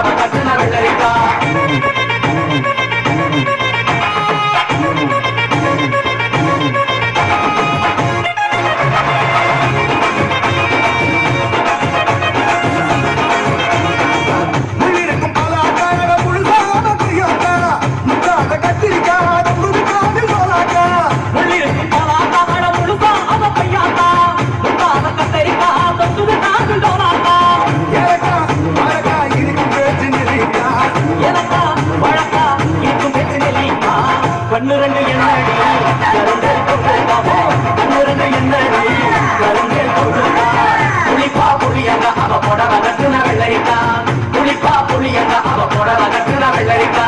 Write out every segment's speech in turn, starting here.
புடவை கட்டுன வெள்ளரிக்கா கண்ணுரண்டு என்னடி கருங்கல் கொள்ளுதாமோ கண்ணுரண்டு என்னடி கருங்கல் கொள்ளுதா புளிப்பா புளியங்க அவ புடவை கட்டுன வெள்ளரிக்கா புளிப்பா புளியங்க அவ புடவை கட்டுன வெள்ளரிக்கா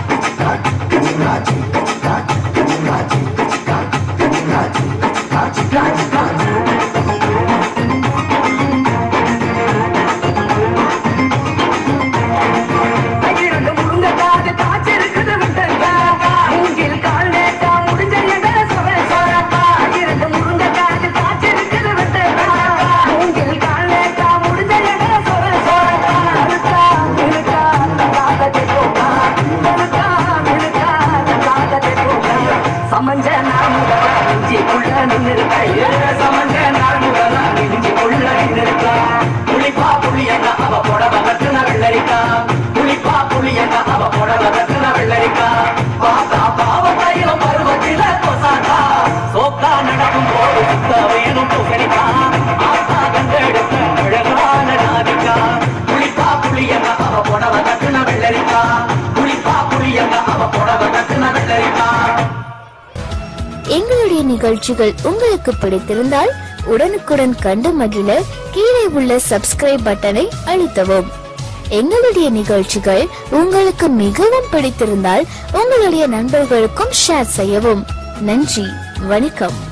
புளிப்பா புளியங்க அவ புடவை கட்டுன வெள்ளரிக்கா புளிப்பா புளியங்க அவ புடவை கட்டுன வெள்ளரிக்கா பாத்தா பாவ தைலம் பருவத்தில கொசாக்கா சோக்கா நடக்கும் போது சுத்த வேணும் பூசணிக்கா ஆத்தா கண்டெடுத்த அழகான ராதிக்கா புளிப்பா புளியங்க அவ புடவை கட்டுன வெள்ளரிக்கா புளிப்பா புளியங்க அவ புடவை கட்டுன வெள்ளரிக்கா. எங்களுடைய நிகழ்ச்சிகள் உங்களுக்கு பிடித்திருந்தால் உடனுக்குடன் கண்டு மகிழ கீழே உள்ள சப்ஸ்கிரைப் பட்டனை அழுத்தவும். எங்களுடைய நிகழ்ச்சிகள் உங்களுக்கு மிகவும் பிடித்திருந்தால் உங்களுடைய நண்பர்களுக்கும் ஷேர் செய்யவும். நன்றி, வணக்கம்.